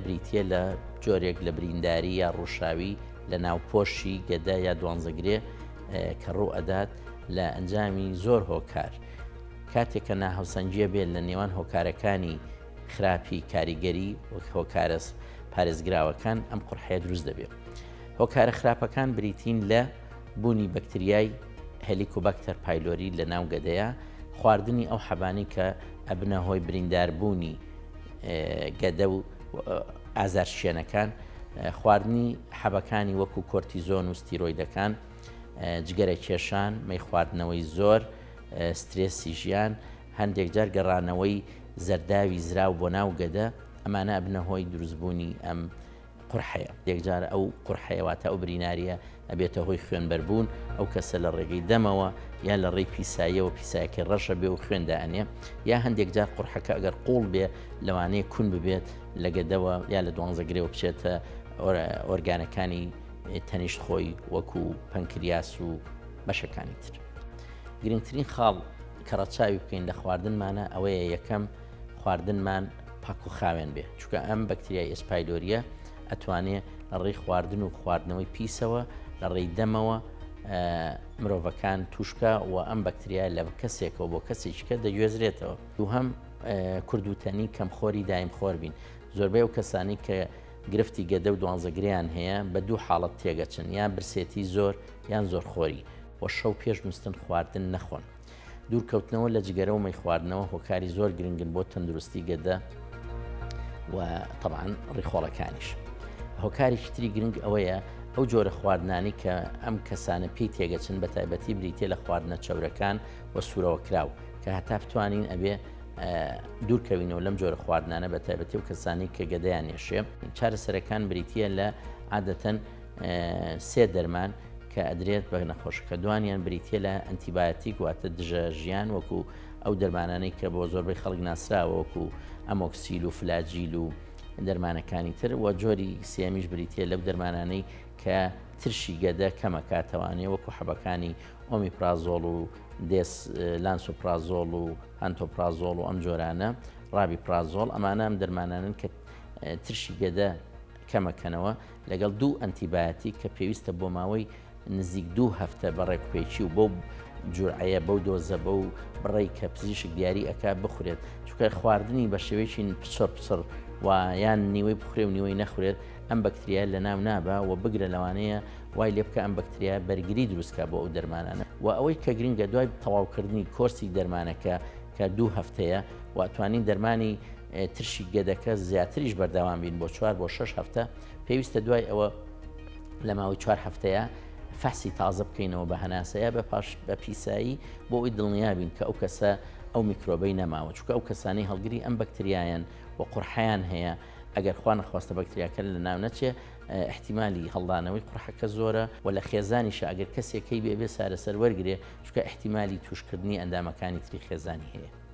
بریتە لە جۆرێک لە برینداری یا ڕووشاوی لە ناوپۆشی گەدە یا دوانزەگرێ کە ڕوو ئەدات لە ئەنجامی زۆر هۆکار. کاتێک کە ناهاوسەنجیە بێت لە نێوان هۆکارەکانی خراپی کاریگەری وەک هۆکارە پارێزگراوەکان ئەم قورحەیە دروست دەبێت. هۆکارە خراپەکان بریتین لە بوونی بەکتریای هەلیکۆباکتەر پایلۆری لە ناو گەدەیە، خواردنی ئەو حەبانی کە ئەبنە هۆی برینداربوونی گەدە و ئازارشێنەکان، خواردنی حەبەکانی وەکو کۆرتیزۆن و ستیرۆیدەکان، جگەرە کێشان، مەی خواردنەوەی زۆر، سترێسی ژیان، هەندێک جار گەڕانەوەی زەرداوی زراو بۆ ناو گەدە، ئەمانە ئەبنە هۆی دروستبوونی ئەم قورحەیە. یەکجار ئەو قورحەیەواتە ئەو بریناریە ئەبێتە هۆی خوێنبەربوون، ئەو کەسە لە ڕێگەی دەمەوە یا لە ڕێی پیساییەوە پیسایەکە ڕەشە بێ و خوێندا ئەنێ، یا هەندێک جار قورحەکە ئەگەر قوڵ بێ لەوانەیە کون ببێت لە گەدەوە یا لە دوانزەگرێەوە بچێتە ئۆرگانەکانی تەنیشت خۆی وەکو پەنکریاس و بەشەکانی تر. گرنگترین خاڵ کە ڕەچاوی بکەین لە خواردنمانە ئەوەیە یەکەم خواردنمان پاک و خاوێن بێ، چونکە ئەم بەکتریای ئەسپایلۆریە ئەتوانێت لە ڕێی خواردن و خواردنەوەی پیسەوە لە ڕێی دەمەوە مرۆڤەکان توشکە و ئەم بەکتریا لە کەسێکەوە بۆ کەسێککە دەگوێزرێتەوە. دووهەم کوردوتەنی کەمخۆری دایمخۆر بین. زۆربەی ئەو کەسانی کە گرفتی گەدە و دوانزەگریان هەیە بە دوو حاڵەت تێگەچن، یان برسێتی زۆر یان زۆرخۆری، وە شەو پێش نووستن خواردن نەخۆن. دوورکەوتنەوە لە جگەرە و مەی خواردنەوە هۆکاری زۆر گرنگن بۆ تەندروستی گەدە و طبعاً ڕیخۆڵەکانیش. هۆکارێکی تری گرنگ ئەوەیە ئەو جۆرە خواردنانی کە ئەم کەسانە پێی تێگەچن بە تایبەتی بریتێ لە خواردنە چەورەکان و سوورەوە کراو کە هەتا بتوانین ئەبێ دوورکەوینەوە لەم جۆرە خواردنانە بە تایبەتی و کەسانی کە گەدەیان نێشێ. چارەسەرەکان بریتە لە عادەتەن سێ دەرمان کە ئەدرێت بە نەخۆشەکە. دوانیان بریتە لە ئەنتیبایۆتیک واتە دژە ژیان وەکو ئەو دەرمانانەی کە بۆ زۆربەی خەڵک ناسراوە وەکو ئەمۆکسیل و فلاجیل و دەرمانەکانی تر، و جۆری سێمیش بریتە لەو دەرمانانەی کە ترشی گەدە کەمەکاتەوانێ وەکو حەبەکانی ئۆمیپرازۆڵ و لانسۆپرازۆڵ و هانتۆپرازۆڵ و ئەم جۆرانە، ڕابی پرازۆڵ. ئەمانە ئەم دەرمانانن کە ترشی گەدە کەمەکەنەوە لەگەڵ دوو ئەنتیبایۆتیک کە پێویستە بۆ ماوەی نزیک 2 هەفتە بەڕێکپێکی و بەو جورعەیە بەو دۆزە بەو بڕێی کە پزیشک دیاری ئەکا بخورێت، چونکە خواردنی بە شێوەیەکی پچڕ و یان نیوەی بخورێ و نیوەی نەخورێت ئەم بەکتریا لە ناو نابە و بگرە لەوانەیە وای لێ بکە ئەم بەکتریا بەرگری دروستکە بۆ ئەو دەرمانانە. و ئەوەی کە گرنگە دوای تەواوکردنی کۆرسی دەرمانەکە کە 2 هەفتەیە و ئەتوانین دەرمانی ترشی گەدەکە زیاتریش بەردەوام بین بۆ 4 بۆ 6 هەفتە، پێویستە دوای ئەوە لە ماوەی 4 هەفتەیە فەسی تازە بکەینەوە بە هەناسەیە بە پیسایی بۆ ئەوی دڵنیابین کە ئەو کەسە ئەو میکرۆبەی نەماوە، چونکە ئەو کەسانی هەڵگری ئەم بەکتریایان و قورحەیان هەیە ئەگەر خوا نەخواستە بەکتریاکە لە ناو نەچێ احتیمالی هەڵدانەوەی قورحەکە زۆرە و لە خێزانیشە ئەگەر کەسێکی بێ سارەسەر وەرگێ چونکە احتیمالی توشکردنی ئەندامەکانی تری خێزانی هەیە.